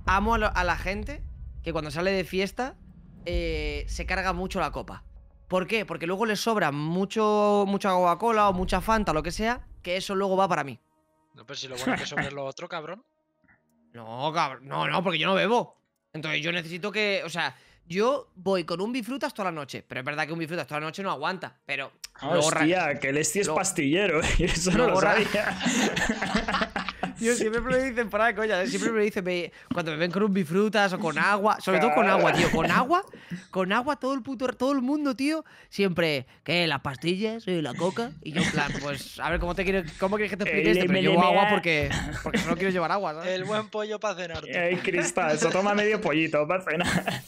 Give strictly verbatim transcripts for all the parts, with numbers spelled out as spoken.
amo a, lo, a la gente que cuando sale de fiesta eh, se carga mucho la copa. ¿Por qué? Porque luego le sobra mucho, mucha Coca-Cola o mucha Fanta o lo que sea, que eso luego va para mí. No, pero si lo bueno que sobre lo otro, cabrón. No, cabrón, no, no, porque yo no bebo. Entonces yo necesito que, o sea, yo voy con un bifrutas toda la noche. Pero es verdad que un bifrutas toda la noche no aguanta. Pero luego Hostia, que el Esti es luego, pastillero. Y eso no lo sabía. Yo siempre me lo dicen para coña, ¿eh? Siempre me lo dicen me, cuando me ven con un bifrutas o con agua, sobre todo con agua, tío, con agua, con agua todo el puto, todo el mundo, tío, siempre, ¿qué? Las pastillas, ¿eh? La coca, y yo en plan, pues, a ver, ¿cómo te quieres, cómo quieres que te explique esto? Pero llevo agua porque, porque solo quiero llevar agua, ¿sabes? El buen pollo para cenar, tío. Ay, cristal, eso toma medio pollito para cenar.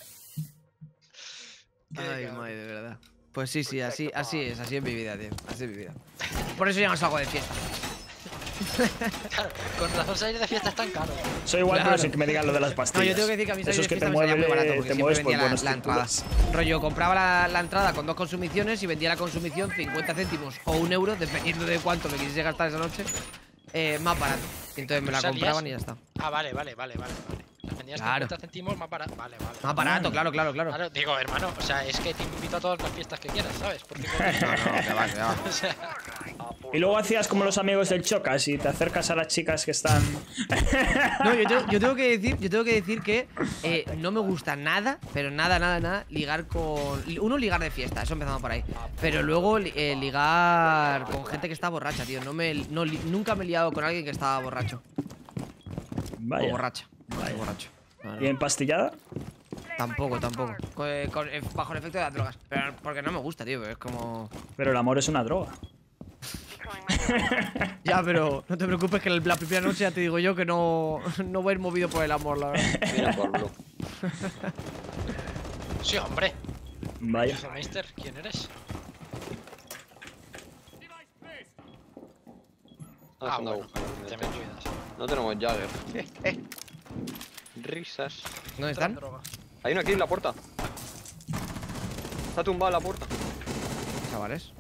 Ay, madre, de verdad. Pues sí, sí, así, así es, así es mi vida, tío, así es mi vida. Por eso ya no salgo de fiesta. Claro, con razón salir de fiesta es tan caro. Soy igual, Claro. pero sin que me digan lo de las pastillas. No, yo tengo que decir que a mí salir Eso de es que fiesta te me salía mueve, muy barato porque te siempre mueves por vendía la, buenos la entrada. círculos. Rollo, compraba la, la entrada con dos consumiciones y vendía la consumición cincuenta céntimos o un euro, dependiendo de cuánto me quisiese gastar esa noche, eh, más barato. Y entonces me la ¿Salías? compraban y ya está. Ah, vale, vale, vale, vale. vale. Las vendías Claro. cincuenta céntimos más barato. Vale, vale. Más barato, claro, claro, claro. Claro, digo, hermano, o sea, es que te invito a todas las fiestas que quieras, ¿sabes? Porque No, no, que va, que va. o sea, Y luego hacías como los amigos del Chocas y te acercas a las chicas que están. No, yo tengo, yo tengo que decir, yo tengo que decir que eh, no me gusta nada, pero nada, nada, nada, ligar con. Uno, ligar de fiesta, eso empezamos por ahí. Pero luego eh, ligar con gente que está borracha, tío. No me, no, li- nunca me he liado con alguien que estaba borracho. Vaya. O borracha. Vaya. O borracho. No, no. ¿Y empastillada? Tampoco, tampoco. Con, eh, con- eh, bajo el efecto de las drogas. Pero porque no me gusta, tío. Es como. Pero el amor es una droga. Ya, pero no te preocupes que la primera noche ya te digo yo que no, no voy a ir movido por el amor, la verdad. Mira por Blue. sí, hombre. Vaya. Mister, ¿quién eres? Ah, Ah, es una bueno, agujero. te me cuidas. No tenemos Jagger. Eh, eh. Risas. ¿Dónde están? Droga. Hay uno aquí en la puerta. Está tumbado en la puerta. Chavales.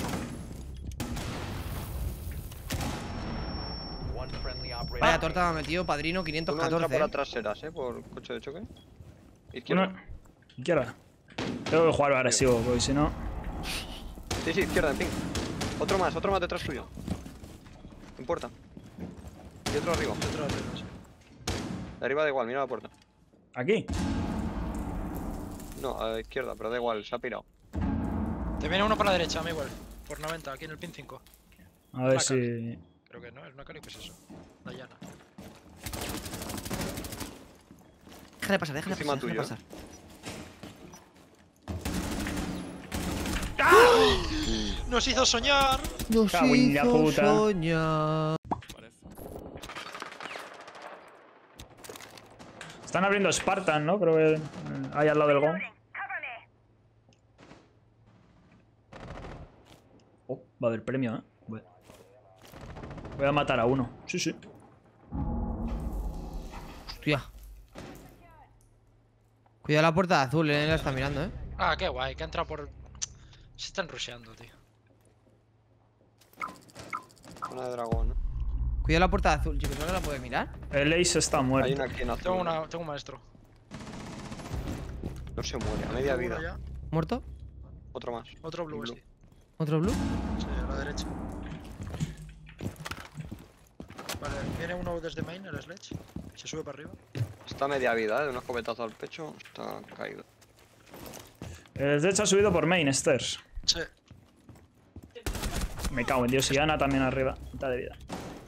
Vaya torta me ha metido padrino quinientos Uno entra catorce. por eh. atrás serás, eh, por coche de choque. Izquierda. Una. Izquierda. Tengo que jugar agresivo, porque si no. Sí, sí, izquierda, en fin. Otro más, otro más detrás tuyo. En puerta. Y otro arriba. Otro arriba, sí. De arriba da igual, mira la puerta. Aquí. No, a la izquierda, pero da igual, se ha pirado. Te viene uno por la derecha, amigo. Por noventa, aquí en el pin cinco. A ver Una si. Creo que no, es una cali, pues eso. Dayana. Déjale pasar, déjale Encima pasar, déjale tuyo, pasar. ¡Nos hizo soñar! Nos Cago en la hizo puta. soñar. Están abriendo Spartan, ¿no? Creo que eh, ahí al lado del gong. Oh, va a haber premio, ¿eh? Voy. Voy a matar a uno. Sí, sí. Hostia. Cuidado la puerta azul, él la está mirando, eh. Ah, qué guay, que ha entrado por. Se están rusheando, tío. Una de dragón, ¿no? Cuidado la puerta azul, chicos, ¿no la puede mirar? El Ace está Hay muerto. una aquí en azul. Tengo, una, tengo un maestro. No se muere, a media Tengo uno vida. ya. ¿Muerto? Otro más. Otro blue, Blue. sí. ¿Otro blue? Sí, a la derecha. Vale, viene uno desde main, el sledge. Se sube para arriba. Está a media vida, ¿eh? De un escopetazo al pecho, está caído. El Death ha subido por main stairs. Sí. Me cago en Dios. Y Ana también arriba. Mitad de vida.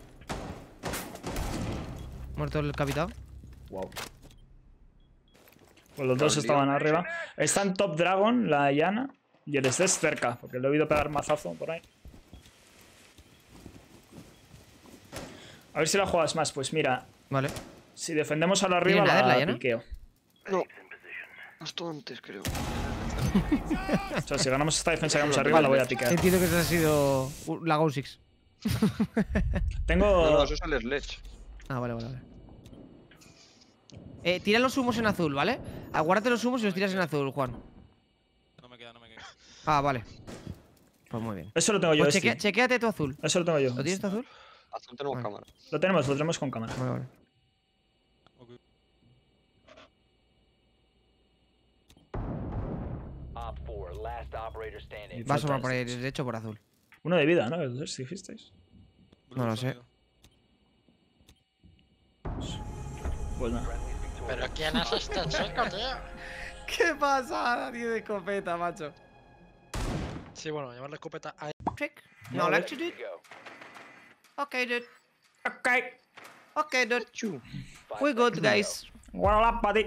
¿Muerto el capitán? Wow. Pues los dos Claro, estaban lío. arriba. Está en Top Dragon, la Yana. Y el Sledge cerca, porque le he oído pegar mazazo por ahí. A ver si la juegas más. Pues mira, Vale. si defendemos a la arriba, ¿Tiene nada, la la Yana? piqueo. No. Esto antes, creo. O sea, si ganamos esta defensa que vamos arriba, la voy a piquear. Entiendo que esa ha sido uh, la Go Six. Tengo... No, no, eso es el sledge. Ah, vale, vale, vale. Eh, tira los humos en azul, ¿vale? Aguárdate los humos y los tiras en azul, Juan. No me queda, no me queda. Ah, vale. Pues muy bien. Eso lo tengo yo, Pues este. chequea- chequéate tu azul. Eso lo tengo yo. ¿Lo tienes tu azul? Azul tenemos Vale. cámara. Lo tenemos, lo tenemos con cámara. Vale, vale. Ok. Y Va a falta asomar por ahí, este. de hecho por azul. Uno de vida, ¿no? Los dos dijisteis. No lo sé. Pues nada. Pero ¿quién es este chico, tío? Qué pasada, tío, de escopeta, macho. Sí, bueno, llevarle escopeta a... Trick. No, Vale. like to dude. Okay, dude. Ok. Okay, dude. We're good, guys. Bueno, la pati.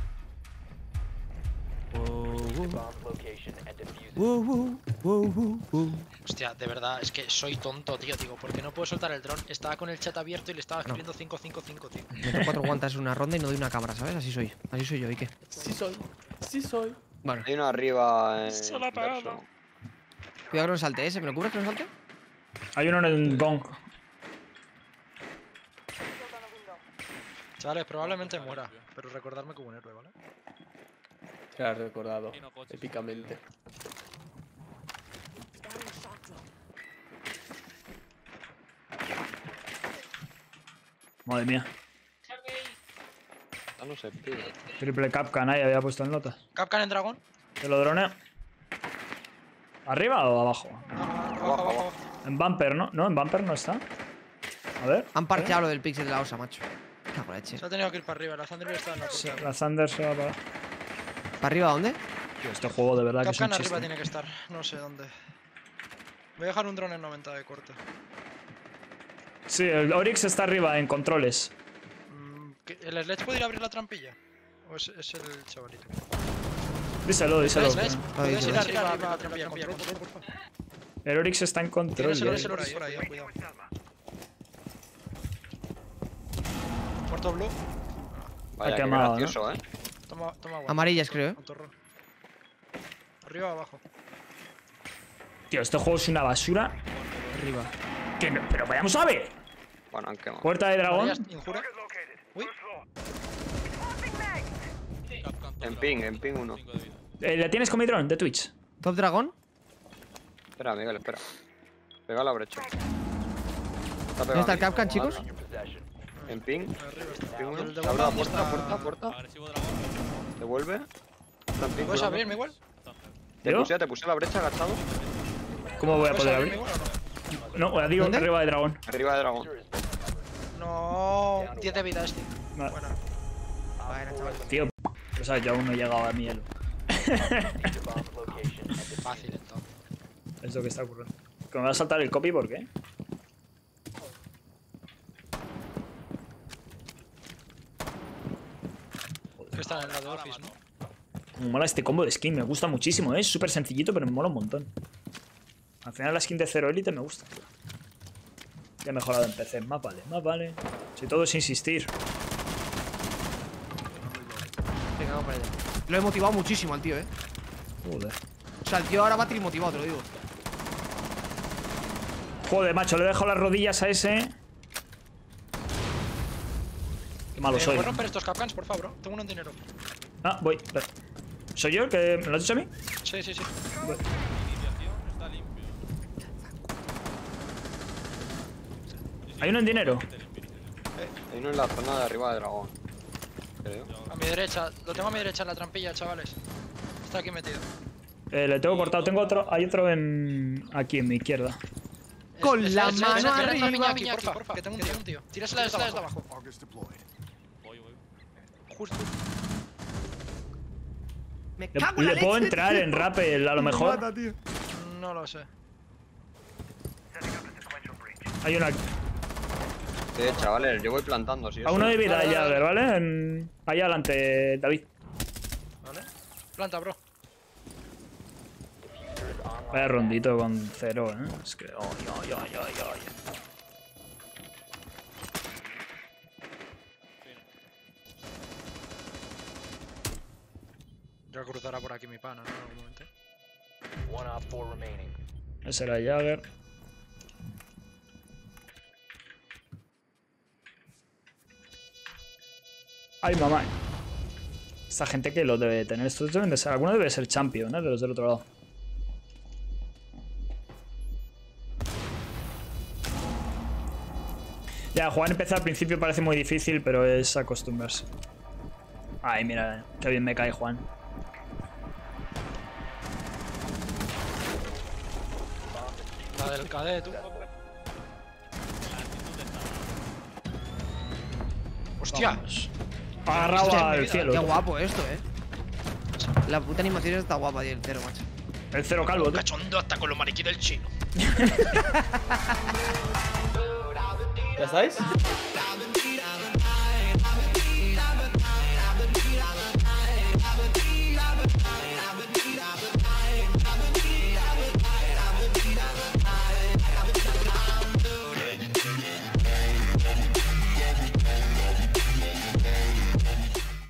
Woo, woo, woo, woo, woo. Hostia, de verdad, es que soy tonto, tío. Digo, ¿por qué no puedo soltar el dron? Estaba con el chat abierto y le estaba escribiendo cinco cinco cinco, tío. Meto cuatro guantas en una ronda y no doy una cámara, ¿sabes? Así soy. Así soy yo, ¿y qué? Sí soy. Sí soy. Bueno, Hay uno arriba. Eh, Se la ha pagado. verso. cuidado que no salte ese. ¿Me lo cubres que no salte? Hay uno en el gong. Chavales, probablemente muera, pero recordarme como un héroe, ¿vale? Te lo has recordado. Y no coches. Épicamente. Madre mía. Ah, no sé, tío. Triple Capcan ahí había puesto en nota. Capcan en dragón. Te lo droneo. ¿Arriba o abajo? Abajo, abajo, abajo. En bumper, ¿no? No, en bumper no está. A ver. Han parcheado lo del pixel de la osa, macho. Cago en la leche. Se ha tenido que ir para arriba. La Thunderbird está en la Sí, puerta. la Thunder se va para. ¿Para arriba dónde? Tío, este juego de verdad que es un Capcan arriba chiste. tiene que estar. No sé dónde. Voy a dejar un dron en noventa de corte. Sí, el Oryx está arriba en controles. Mm, ¿qué- ¿El Sledge puede ir a abrir la trampilla? ¿O es, es el chavalito? Díselo, díselo. Sledge, ¿puedes ir díselo. arriba a abrir la trampilla? Control, control, por favor. El Oryx está en control. Tienes el ya. Oryx por ahí, por ahí, eh, cuidado. Muerto blue. Vaya, qué quemado, ¿no? gracioso, eh. Toma, toma agua. Amarillas, creo, ¿eh? Autorrol. Arriba o abajo. Tío, este juego es una basura. Arriba. Que no- pero vayamos a ver. Bueno, han quemado. Puerta de dragón. Amarillas, injura. Uy, Capcan, todo En dragón. ping, en ping uno. Cinco de vida. Eh, ¿Le tienes con mi dron de Twitch? ¿Top dragón? Espera, Miguel, espera. Pega la brecha. Está ¿Dónde está el pegado. Capcan, chicos? En ping. arriba está. Ping uno. El de Se abre la Wanda puerta, está- puerta, puerta. Agresivo dragón. Devuelve. Está en ping. ¿Puedes curando. abrirme igual? Te ¿Yo? puse, te puse la brecha agachado. ¿Cómo voy a ¿Puedes poder abrirme abrir? igual o No, digo ¿Dónde? arriba de dragón. Arriba de dragón. no? No, diez de vida este. Vale. Buena. Buena, chaval. Tío, o sea, yo aún no he llegado a mi elo. Fácil entonces. Es lo que está ocurriendo. Que me va a saltar el copy, ¿por qué? Que están en la de Office, ¿no? Me mola este combo de skin, me gusta muchísimo, ¿eh? Es súper sencillito, pero me mola un montón. Al final la skin de Zero Elite me gusta. Ya he mejorado en P C, más vale, más vale. Si todo es insistir. Venga, vamos para allá. Lo he motivado muchísimo al tío, ¿eh? Joder. O sea, el tío ahora va trimotivado, te lo digo. Joder, macho, le he dejado las rodillas a ese. Qué malo Eh, soy. ¿Puedes romper estos capcans, por favor? Tengo uno en dinero. Ah, voy. Espera. ¿Soy yo el que me lo has dicho a mí? Sí, sí, sí. Iniciación está limpio. Hay uno en dinero. Hay uno en la zona de arriba de dragón. Creo. A mi derecha. Lo tengo a mi derecha en la trampilla, chavales. Está aquí metido. Eh, le tengo cortado. Tengo otro. Hay otro en. Aquí, en mi izquierda. Con Es- la es- es- mano es- es- es- arriba. piña aquí, porfa, porfa, que tengo un tío, un tío. Tírasela desde desde abajo. Voy, voy. Justo. Me Le, cago en la le puedo leche, entrar tío. en rappel a lo Me mejor. mata, tío. No lo sé. Hay una. Eh, chavales, yo voy plantando, si A eso. uno de vida Vale, ya, vale, ¿vale? En... Ahí adelante, David. ¿Vale? Planta, bro. Vaya rondito con cero, ¿eh? Es que. Ay, ay, ay, ay, ay. Ya cruzará por aquí mi pana, ¿no? En algún momento. Ese era Jagger. Ay, mamá. Esta gente que lo debe tener. Estos deben de ser. Alguno debe ser champion, ¿eh? De los del otro lado. Ya, jugar en P C al principio parece muy difícil, pero es acostumbrarse. Ay, mira, qué bien me cae Juan. La del K D, tú. Hostia. Vamos. Agarrado Hostia, al qué cielo. Qué tú. guapo esto, eh. La puta animación está guapa, tío, el cero, macho. El cero calvo, tú. Cachondo hasta con los maniquí del chino. ¿Ya estáis?